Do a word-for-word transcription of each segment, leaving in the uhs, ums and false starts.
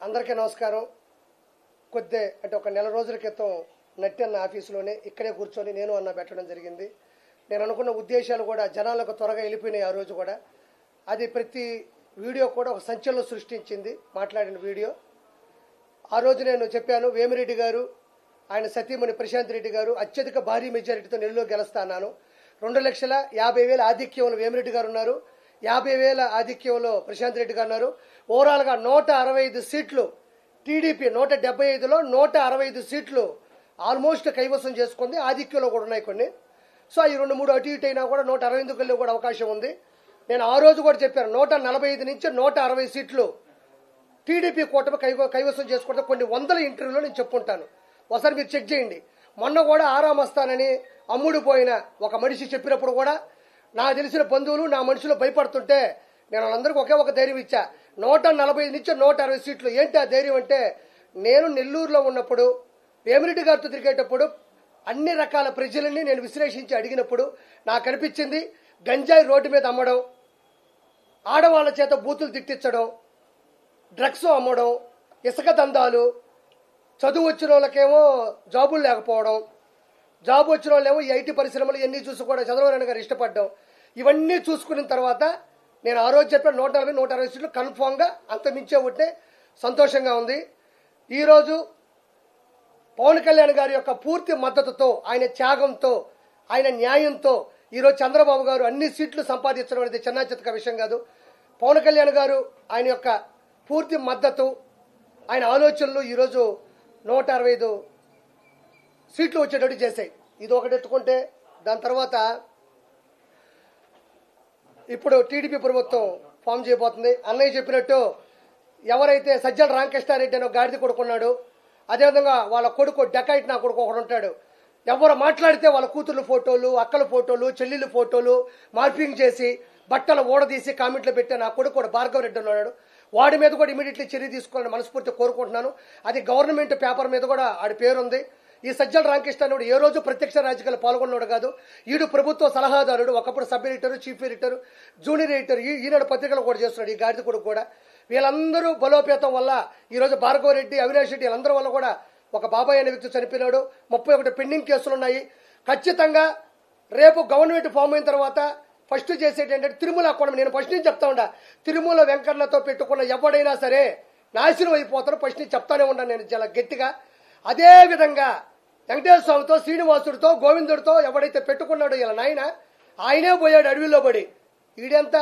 అందరికీ నమస్కారం. కొద్దే అంటే ఒక నెల రోజుల క్రితం నట్టి అన్న ఆఫీసులోనే ఇక్కడే కూర్చొని నేను అన్న పెట్టడం జరిగింది. నేను అనుకున్న ఉద్దేశాలు కూడా జనాలకు త్వరగా వెళ్ళిపోయినాయి. ఆ రోజు కూడా అది ప్రతి వీడియో కూడా ఒక సంచలనం సృష్టించింది. మాట్లాడిన వీడియో ఆ రోజు నేను చెప్పాను, వేమిరెడ్డి గారు ఆయన సతీమణి ప్రశాంత్ రెడ్డి గారు అత్యధిక భారీ మెజారిటీతో నెలలో గెలుస్తాను. రెండు లక్షల యాభై వేల ఆధిక్యంలో వేమిరెడ్డి గారు ఉన్నారు, యాభై వేల ఆధిక్యంలో ప్రశాంత్ రెడ్డి గారు ఉన్నారు. ఓవరాల్గా నూట అరవై ఐదు సీట్లు టీడీపీ నూట డెబ్బై ఐదులో నూట అరవై ఐదు సీట్లు ఆల్మోస్ట్ కైవసం చేసుకుంది. ఆధిక్యంలో కూడా ఉన్నాయి కొన్ని. సో ఈ రెండు మూడు అటు ఇటు అయినా కూడా నూట అరవై ఐదుకి వెళ్ళే కూడా అవకాశం ఉంది. నేను ఆ రోజు కూడా చెప్పాను, నూట నలభై ఐదు నుంచి నూట అరవై సీట్లు టీడీపీ కూటమి కైవ కైవసం చేసుకుంటే కొన్ని వందల ఇంటర్వ్యూలో నేను చెప్పుకుంటాను. ఒకసారి మీరు చెక్ చేయండి. మొన్న కూడా ఆరాం వస్తానని అమ్ముడిపోయిన ఒక మనిషి చెప్పినప్పుడు కూడా నాకు తెలిసిన బంధువులు నా మనుషులు భయపడుతుంటే నేను వాళ్ళందరికీ ఒకే ఒక ధైర్యం ఇచ్చా, నూట నలభై ఐదు నుంచి నూట అరవై సీట్లు. ఏంటి ఆ ధైర్యం అంటే, నేను నెల్లూరులో ఉన్నప్పుడు వేమిరెడ్డి గారితో తిరిగేటప్పుడు అన్ని రకాల ప్రజలని నేను విశ్లేషించి అడిగినప్పుడు నాకు అనిపించింది, గంజాయి రోడ్డు మీద అమ్మడం, ఆడవాళ్ళ చేత బూతులు తిట్టించడం, డ్రగ్స్ అమ్మడం, ఇసుక దందాలు, చదువు వచ్చిన వాళ్ళకేమో జాబులు లేకపోవడం, జాబ్ వచ్చిన వాళ్ళేమో ఈ ఐటీ పరిశ్రమలు ఇవన్నీ చూసి కూడా చంద్రబాబు నాయుడు గారు ఇష్టపడ్డాం. ఇవన్నీ చూసుకున్న తర్వాత నేను ఆ రోజు చెప్పిన నూట నలభై నూట అరవై సీట్లు కన్ఫామ్గా అంత మించే ఉంటే సంతోషంగా ఉంది. ఈరోజు పవన్ కళ్యాణ్ గారి యొక్క పూర్తి మద్దతుతో, ఆయన త్యాగంతో, ఆయన న్యాయంతో ఈరోజు చంద్రబాబు గారు అన్ని సీట్లు సంపాదించడం అనేది చిన్న చితక విషయం కాదు. పవన్ కళ్యాణ్ గారు ఆయన యొక్క పూర్తి మద్దతు, ఆయన ఆలోచనలు ఈరోజు నూట అరవై ఐదు సీట్లు వచ్చేటట్టు చేశాయి. ఇది ఒకటి ఎత్తుకుంటే దాని తర్వాత ఇప్పుడు టీడీపీ ప్రభుత్వం ఫామ్ చేయబోతుంది. అన్నయ్య చెప్పినట్టు ఎవరైతే సజ్జల రామకృష్ణారెడ్డి అని గాడిద కొడుకున్నాడు, అదేవిధంగా వాళ్ళ కొడుకు డెకాయిట్ నా కొడుకు ఒకడు ఉంటాడు. ఎవరు మాట్లాడితే వాళ్ళ కూతుర్ల ఫోటోలు, అక్కల ఫోటోలు, చెల్లెళ్ళ ఫోటోలు మార్పింగ్ చేసి బట్టలు ఓడదీసి కామెంట్లు పెట్టే నా కొడుకు కూడా భార్గవ రెడ్డి ఉన్నాడు. వాడి మీద కూడా ఇమీడియట్లీ చర్య తీసుకోవాలని మనస్ఫూర్తి కోరుకుంటున్నాను. అది గవర్నమెంట్ పేపర్ మీద కూడా ఆడి పేరుంది. ఈ సజ్జల రామకృష్ణారెడ్డి ఏ రోజు ప్రత్యక్ష రాజకీయాలు పాల్గొన్నాడు కాదు. ఈడు ప్రభుత్వ సలహాదారుడు, ఒకప్పుడు sub editor, chief editor, junior editor, Eenadu పత్రికలు కూడా చేస్తున్నాడు ఈ గాడిద కొడుకు కూడా. వీళ్ళందరూ బలోపేతం వల్ల ఈరోజు భార్గవ రెడ్డి, అవినాష్ రెడ్డి వీళ్ళందరి వల్ల కూడా ఒక బాబాయ్ అనే వ్యక్తి చనిపోయినాడు. ముప్పై ఒకటి పెండింగ్ కేసులు ఉన్నాయి. ఖచ్చితంగా రేపు గవర్నమెంట్ ఫామ్ అయిన తర్వాత ఫస్ట్ చేసేది ఏంటంటే తిరుమల కూడా నేను ఫస్ట్ నుంచి చెప్తా ఉండా, తిరుమల వెంకన్నతో పెట్టుకున్న ఎవడైనా సరే నాశనం అయిపోతారు. ఫస్ట్ నుంచి చెప్తానే ఉన్నాను నేను చాలా గట్టిగా. అదే విధంగా వెంకటేశ్వర స్వామితో, శ్రీనివాసుడితో, గోవిందుడితో ఎవడైతే పెట్టుకున్నాడో ఇలా నాయన, ఆయనే పోయాడు అడవిలో పడి. ఈడెంత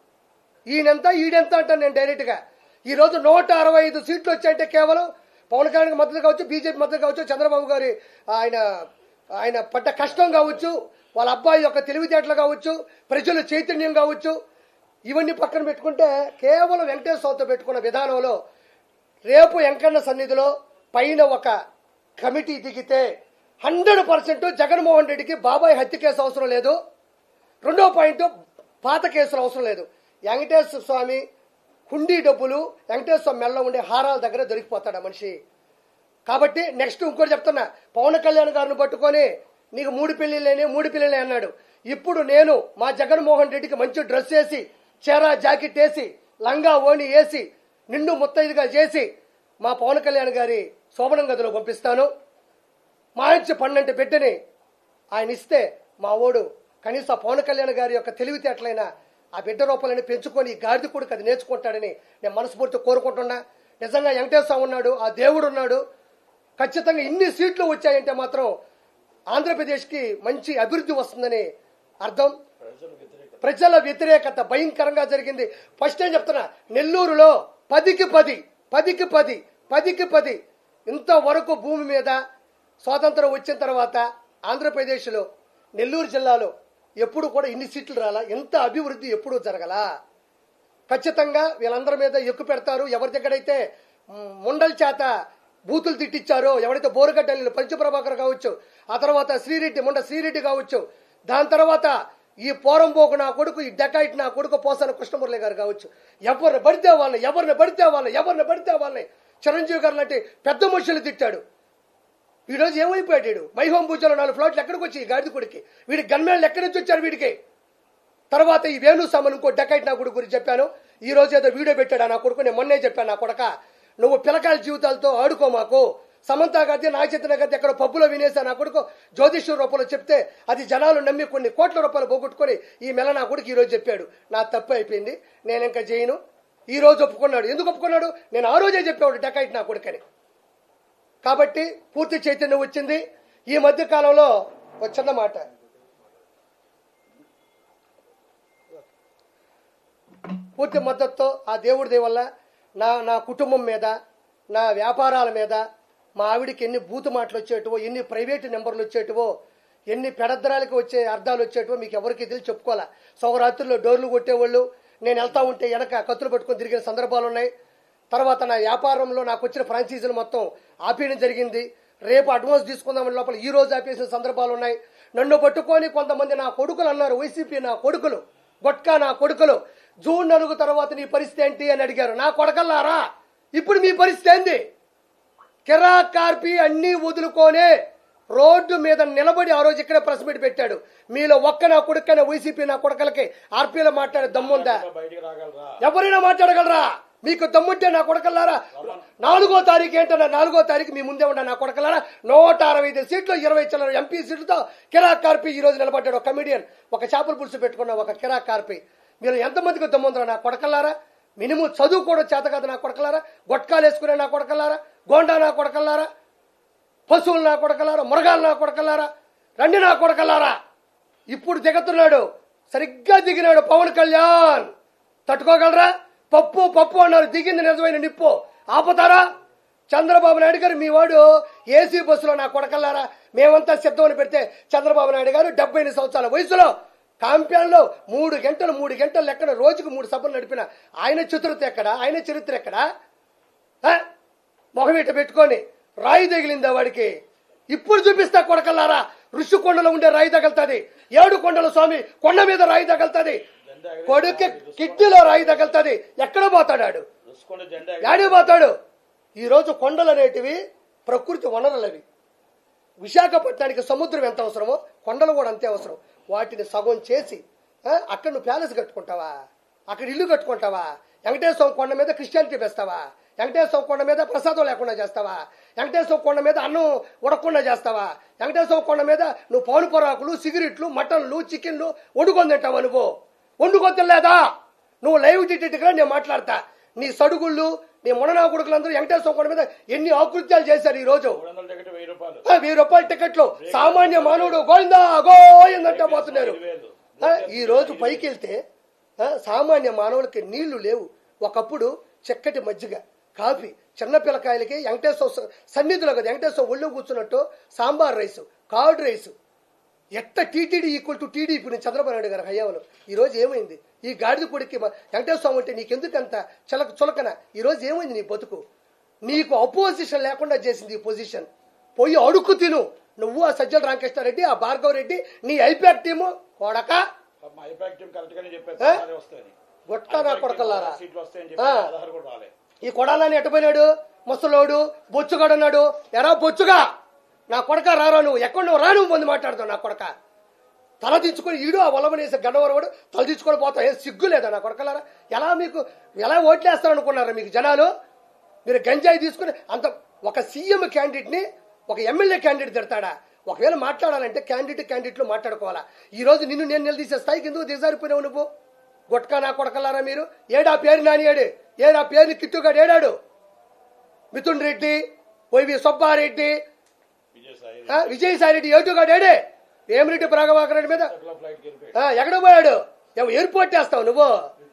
ఈయనెంత ఈడెంత అంటాను నేను డైరెక్ట్గా. ఈరోజు నూట అరవై ఐదు సీట్లు వచ్చాయంటే కేవలం పవన్ కళ్యాణ్ మద్దతు కావచ్చు, బీజేపీ మద్దతు కావచ్చు, చంద్రబాబు గారి ఆయన ఆయన పడ్డ కష్టం కావచ్చు, వాళ్ళ అబ్బాయి యొక్క తెలివితేటలు కావచ్చు, ప్రజల చైతన్యం కావచ్చు, ఇవన్నీ పక్కన పెట్టుకుంటే కేవలం వెంకటేశ్వర స్వామితో పెట్టుకున్న విధానంలో రేపు వెంకన్న సన్నిధిలో పైన ఒక కమిటీ దిగితే హండ్రెడ్ పర్సెంట్ జగన్మోహన్ రెడ్డికి బాబాయ్ హత్య కేసు అవసరం లేదు. రెండో పాయింట్, పాత కేసులు అవసరం లేదు. వెంకటేశ్వర స్వామి హుండీ డబ్బులు వెంకటేశ్వర స్వామి మెల్ల ఉండే హారాల దగ్గర దొరికిపోతాడు ఆ మనిషి. కాబట్టి నెక్స్ట్ ఇంకోటి చెప్తున్నా, పవన్ కళ్యాణ్ గారిని పట్టుకొని నీకు మూడు పెళ్లిళ్ళని మూడు పిల్లలే అన్నాడు. ఇప్పుడు నేను మా జగన్మోహన్ రెడ్డికి మంచి డ్రెస్ వేసి, చీర జాకెట్ వేసి, లంగా ఓణి వేసి, నిండు ముత్తైదుగా చేసి మా పవన్ కళ్యాణ్ గారి శోభనం గదిలో పంపిస్తాను. మంచి పన్నెండు బిడ్డని ఆయన ఇస్తే మా ఓడు కనీసం పవన్ కళ్యాణ్ గారి యొక్క తెలివితేటలైన ఆ బిడ్డ రూపాలని పెంచుకొని ఈ గాడిద కొడుకు అది నేర్చుకుంటాడని నేను మనస్ఫూర్తి కోరుకుంటున్నా. నిజంగా వెంకటేశ్వర స్వామి ఉన్నాడు, ఆ దేవుడు ఉన్నాడు. ఖచ్చితంగా ఇన్ని సీట్లు వచ్చాయంటే మాత్రం ఆంధ్రప్రదేశ్కి మంచి అభివృద్ధి వస్తుందని అర్థం. ప్రజల వ్యతిరేకత భయంకరంగా జరిగింది. ఫస్ట్ ఏం చెప్తున్నా, నెల్లూరులో పదికి పది పదికి పది పదికి పది ఇంతవరకు భూమి మీద స్వాతంత్రం వచ్చిన తర్వాత ఆంధ్రప్రదేశ్లో నెల్లూరు జిల్లాలో ఎప్పుడు కూడా ఇన్ని సీట్లు రాలా, ఎంత అభివృద్ధి ఎప్పుడూ జరగలా. ఖచ్చితంగా వీళ్ళందరి మీద ఎక్కువ పెడతారు. ఎవరి దగ్గరైతే ముండల చేత బూతులు తిట్టించారో, ఎవరైతే బోరుగడ్డలు పంచప్రభాకర్ కావచ్చు, ఆ తర్వాత శ్రీరెడ్డి ముండ శ్రీరెడ్డి కావచ్చు, దాని తర్వాత ఈ పోరంబోకు నా కొడుకు, ఈ డెకాయిట్ నా కొడుకు పోసాన కృష్ణమురళి గారు కావచ్చు, ఎవరిని పడితే వాళ్ళని ఎవరిని పడితే వాళ్ళని ఎవరిని పడితే వాళ్ళని చిరంజీవి గారు లాంటి పెద్ద మనుషులు తిట్టాడు. ఈరోజు ఏమైపోయాడు? మైహోం పూజలో నాలుగు ఫ్లాట్లు ఎక్కడికి వచ్చి ఈ గాడిద కొడుకి, వీడి గన్మేళ్ళు ఎక్కడి నుంచి వచ్చారు వీడికి? తర్వాత ఈ వేణు సామన్ ఇంకో డెకాయిట్ నా కొడుకు గురించి చెప్పాను. ఈ రోజు ఏదో వీడియో పెట్టాడు నా కొడుకు. నేను మొన్నే చెప్పాను, నా కొడక నువ్వు పిల్లకాయల జీవితాలతో ఆడుకో మాకు. సమంతా గద్దె నా చేతన గద్దె ఎక్కడ పబ్బులో వినేసా నా కొడుకు జ్యోతిష్య రూపంలో చెప్తే అది జనాలు నమ్మి కొన్ని కోట్ల రూపాయలు పోగొట్టుకొని ఈ మెల నా కొడుకు ఈరోజు చెప్పాడు నా తప్పు అయిపోయింది, నేను ఇంకా చేయను. ఈ రోజు ఒప్పుకున్నాడు. ఎందుకు ఒప్పుకున్నాడు? నేను ఆ రోజే చెప్పాడు డెకాయిట్ నా కొడుకని. కాబట్టి పూర్తి చైతన్యం వచ్చింది. ఈ మధ్య కాలంలో వచ్చిన మాట, పూర్తి మద్దతుతో ఆ దేవుడి దయ వల్ల నా నా కుటుంబం మీద, నా వ్యాపారాల మీద, మా ఆవిడికి ఎన్ని బూతు మాటలు వచ్చేటివో, ఎన్ని ప్రైవేటు నెంబర్లు వచ్చేటివో, ఎన్ని పెడద్దరాలకి వచ్చే అర్థాలు వచ్చేటివో మీకు ఎవరికి తెలిసి చెప్పుకోవాలా. సౌరాత్రుల్లో డోర్లు కొట్టేవాళ్ళు, నేను వెళ్తా ఉంటే వెనక కత్తులు పట్టుకొని తిరిగిన సందర్భాలు ఉన్నాయి. తర్వాత నా వ్యాపారంలో నాకు వచ్చిన ఫ్రాంచైజీలు మొత్తం ఆపేయడం జరిగింది. రేపు అడ్వాన్స్ తీసుకుందామని లోపల ఈ రోజు ఆపేసిన సందర్భాలు ఉన్నాయి. నన్ను పట్టుకొని కొంతమంది నా కొడుకులు అన్నారు, వైసీపీ నా కొడుకులు, గొట్కా నా కొడుకులు, జూన్ నాలుగు తర్వాత నీ పరిస్థితి ఏంటి అని అడిగారు. నా కొడకల్లారా, ఇప్పుడు మీ పరిస్థితి ఏంది? కిరా కార్పి అన్నీ వదులుకోనే రోడ్డు మీద నిలబడి ఆ రోజు ఇక్కడే ప్రెస్ మీట్ పెట్టాడు. మీలో ఒక్క నా కొడుకైనా వైసీపీ నా కొడకలకి ఆర్పీలో మాట్లాడే దమ్ముందా? ఎవరైనా మాట్లాడగలరా? మీకు దమ్ముంటే నా కొడకల్లారా, నాలుగో తారీఖు ఏంటన్నా, నాలుగో తారీఖు మీ ముందే ఉన్నా నా కొడకల్లారా, నూట అరవై ఐదు సీట్లు ఇరవై చిల్లర ఎంపీ సీట్లతో కిరా కార్పి ఈ రోజు నిలబడ్డాడు. ఒక కమిడియన్, ఒక చేపల పులుసు పెట్టుకున్న ఒక కిరా కార్పి. మీరు ఎంతమందికి దమ్ముందరా నా కొడకల్లారా? మినిమం చదువు కూడా చేత కాదు నా కొడకలారా, గొట్కాలు వేసుకునే నా కొడకల్లారా, గోండా నా కొడకల్లారా, పశువులు నా కొడకల్లారా, మురగాలు నా కొడకల్లారా, రండి నా కొడకల్లారా. ఇప్పుడు దిగుతున్నాడు, సరిగ్గా దిగినాడు పవన్ కళ్యాణ్. తట్టుకోగలరా? పప్పు పప్పు అన్నారు, దిగింది నిజమైన నిప్పు. ఆపుతారా? చంద్రబాబు నాయుడు గారు మీ వాడు ఏసీ బస్సులో నా కొడకల్లారా మేమంతా సిద్ధమని పెడితే చంద్రబాబు నాయుడు గారు డెబ్బై ఎనిమిది సంవత్సరాల వయసులో కాంప్యాన్లో మూడు గంటలు మూడు గంటలు లెక్కన రోజుకు మూడు సభలు నడిపిన ఆయన చతురత ఎక్కడ? ఆయన చరిత్ర ఎక్కడ? మొహమీట పెట్టుకొని రాయి తగిలిందా వాడికి? ఇప్పుడు చూపిస్తా కొడకల్లారా, ఋషి కొండలో ఉండే రాయి తగలుతుంది, ఏడు కొండల స్వామి కొండ మీద రాయి తగలుతుంది, కొడుకు కిడ్నీలో రాయి తగలుతుంది. ఎక్కడ పోతాడు? యాడికి పోతాడు? ఈ రోజు కొండలు అనేటివి ప్రకృతి వనరులు. అవి విశాఖపట్నానికి సముద్రం ఎంత అవసరమో కొండలు కూడా అంతే అవసరం. వాటిని సగం చేసి అక్కడ నువ్వు ప్యాలెస్ కట్టుకుంటావా? అక్కడ ఇల్లు కట్టుకుంటావా? వెంకటేశ్వర కొండ మీద క్రిస్టియానిటీ వేస్తావా? వెంకటేశ్వర కొండ మీద ప్రసాదం లేకుండా చేస్తావా? వెంకటేశ్వర కొండ మీద అన్నం ఉడకకుండా చేస్తావా? వెంకటేశ్వర కొండ మీద నువ్వు పౌను పొరాకులు, సిగరెట్లు, మటన్లు, చికెన్లు వండుకొని తింటావా? నువ్వు వండుకొని తినలేదా? నువ్వు లైవ్ టికెట్గా నేను మాట్లాడతా. నీ సడుగుళ్ళు, నీ ముననా కొడుకులందరూ వెంకటేశ్వర కొండ మీద ఎన్ని ఆకృత్యాలు చేశారు. ఈ రోజు వెయ్యి రూపాయల టికెట్లు సామాన్య మానవుడు గోయిందా గోయిందంటే పోతున్నారు. ఈ రోజు పైకి వెళ్తే సామాన్య మానవులకి నీళ్లు లేవు. ఒకప్పుడు చక్కటి మజ్జిగ, కాఫీ, చిన్న పిల్లకాయలకి వెంకటేశ్వర సన్నిధిలో కదా వెంకటేశ్వర ఒళ్ళు కూర్చున్నట్టు సాంబార్ రైసు, కార్డ్ రైసు. ఎట్ట టీటీడీ ఈక్వల్ టు టీడీ ఇప్పుడు చంద్రబాబు నాయుడు గారు హయాంలో. ఈ రోజు ఏమైంది? ఈ గాడిద కొడుక్కి వెంకటేశ్వర అంటే నీకెందుకంత చలక చులకన? ఈ రోజు ఏమైంది నీ బతుకు? నీకు అపోజిషన్ లేకుండా చేసింది ఈ పొజిషన్. పోయి అడుక్కు తిను. నువ్వు ఆ సజ్జల రామకృష్ణారెడ్డి, ఆ భార్గవ రెడ్డి, నీ ఐపాక్ టీము కొడక గొట్టా నా కొడకల్లారా. ఈ కొడాలని ఎట్టపోయినాడు? ముసలోడు బొచ్చుగాడు అన్నాడు. ఎరా బొచ్చుగా నా కొడక రారా, నువ్వు ఎక్కడ నువ్వు రా, నువ్వు మంది మాట్లాడుతావు నా కొడక. తల దించుకొని ఈడు ఆ వలమనేసి గన్నవరవాడు తల దించుకొని పోతా. ఏం సిగ్గు లేదా నా కొడకలారా? ఎలా మీకు ఎలా ఓట్లేస్తారు అనుకున్నారా మీకు జనాలు? మీరు గంజాయి తీసుకుని అంత ఒక సీఎం క్యాండిడేట్ ని ఒక ఎమ్మెల్యే క్యాండిడేట్ తిడతాడా? ఒకవేళ మాట్లాడాలంటే క్యాండిడేట్ క్యాండిడేట్లు మాట్లాడుకోవాలా. ఈ రోజు నిన్ను నేను నిలదీసే స్థాయికి ఎందుకు దిగజారిపోయినావు నువ్వు? గొట్కా నా కొడకలారా మీరు. ఏడా పేరు నానియాడు, ఏడా పేరుని కిట్టుగాడు ఏడాడు? మిథున్ రెడ్డి, వైవి సుబ్బారెడ్డి, విజయసాయి రెడ్డి ఏటుగాడు ఏడే? వేమిరెడ్డి ప్రభాకర్ రెడ్డి మీద ఎక్కడ పోయాడు? ఎయిర్పోర్ట్ వేస్తావు నువ్వు.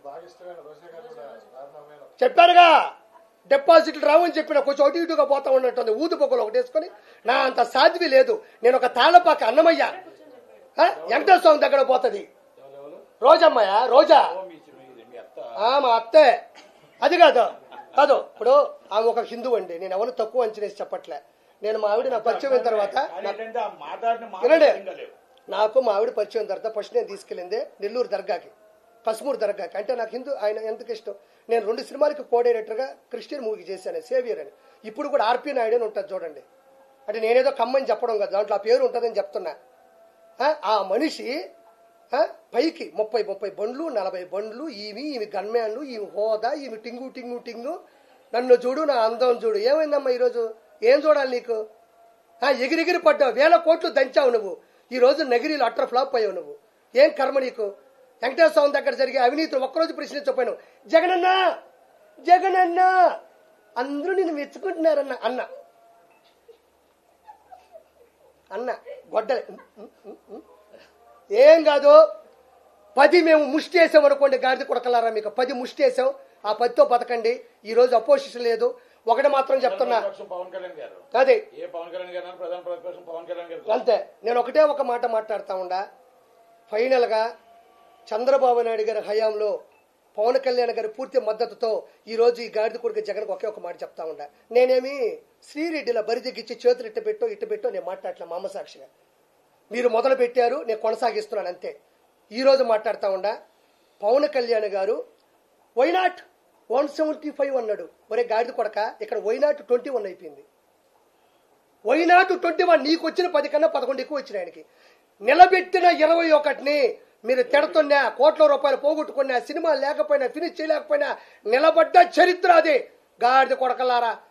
చెప్పారుగా డిపాజిట్లు రావని చెప్పిన కొంచెం అటు ఇటుగా పోతా ఉన్నట్టుంది. ఊదు పొగలు ఒకటి వేసుకొని నా అంత సాధ్వి లేదు. నేను ఒక తాళపాక అన్నమయ్య వెంకటేశ్వర స్వామి దగ్గర పోతుంది. రోజమ్మయ్య, రోజా మా అత్తే. అది కాదు కాదు ఇప్పుడు ఆమె ఒక హిందూ అండి. నేను ఎవరు తక్కువ అంచనేసి చెప్పట్లే. నేను మా ఆవిడ నా పరిచయం అయిన తర్వాత వినండి, నాకు మా ఆవిడ పరిచయం తర్వాత ఫస్ట్ నేను తీసుకెళ్ళిందే నెల్లూరు దర్గాకి, కశ్మూర్ దర్గాకి. అంటే నాకు హిందూ ఆయన ఎందుకు ఇష్టం. నేను రెండు సినిమాలకి కో డైరెక్టర్గా క్రిస్టియన్ మూవీ చేశాను, సేవియర్ అని. ఇప్పుడు కూడా ఆర్పీ నాయుడు అని ఉంటుంది చూడండి. అంటే నేనేదో కమ్మని చెప్పడం కదా, దాంట్లో ఆ పేరు ఉంటుందని చెప్తున్నా. ఆ మనిషి పైకి ముప్పై ముప్పై బండ్లు, నలభై బండ్లు, ఈమె ఈమె గన్మ్యాన్లు, ఈమె హోదా, ఈమె టింగు టింగు టింగు నన్ను చూడు, నా అందం చూడు. ఏమైందమ్మా ఈరోజు? ఏం చూడాలి నీకు? ఎగిరిగిరి పడ్డావు, వేల కోట్లు దంచావు నువ్వు. ఈ రోజు నగిరీలు అట్టర్ ఫ్లాప్ అయ్యావు నువ్వు. ఏం కర్మ నీకు? వెంకటేశ్వర స్వామి దగ్గర జరిగే అవినీతిని ఒక్కరోజు ప్రశ్నించకపోయినావు. జగనన్న జగనన్న అందరూ నిన్ను మెచ్చుకుంటున్నారన్న అన్న అన్న గొడ్డలే. ఏం కాదు, పది మేము ముష్టి వేసాం అనుకోండి, గాడిద కొడకలారా మీకు పది ముష్టి వేసాం. ఆ పదితో బతకండి. ఈ రోజు అపోజిషన్ లేదు. ఒకటి మాత్రం చెప్తున్నా, అదే అంతే. నేను ఒకటే ఒక మాట మాట్లాడుతా ఉండా. ఫైనల్ గా చంద్రబాబు నాయుడు గారి హయాంలో పవన్ కళ్యాణ్ గారి పూర్తి మద్దతుతో ఈ రోజు ఈ గాడిద కొడుకు జగన్కి ఒకే ఒక మాట చెప్తా ఉండా. నేనేమి శ్రీరెడ్డిలా బరిదిగిచ్చి చేతులు ఇట్ట పెట్టో ఇట్ట పెట్టో నేను మాట్లాడలే. మా అమ్మ సాక్షిగా మీరు మొదలు పెట్టారు, నేను కొనసాగిస్తున్నాను అంతే. ఈ రోజు మాట్లాడుతా ఉండా. పవన్ కళ్యాణ్ గారు వైనాట్ వన్ సెవెంటీ ఫైవ్ అన్నాడు. ఒరే గాడిద కొడక, ఇక్కడ వైనాట్ ట్వంటీ వన్ అయిపోయింది. వైనాట్ ట్వంటీ వన్ నీకు వచ్చిన పది కన్నా పదకొండు ఎక్కువ వచ్చిన ఆయనకి. నిలబెట్టిన ఇరవై ఒకటిని మీరు తిడుతున్నా, కోట్ల రూపాయలు పోగొట్టుకున్నా, సినిమా లేకపోయినా, ఫినిష్ చేయలేకపోయినా నిలబడ్డ చరిత్ర అది. గాడిద కొడకలారా,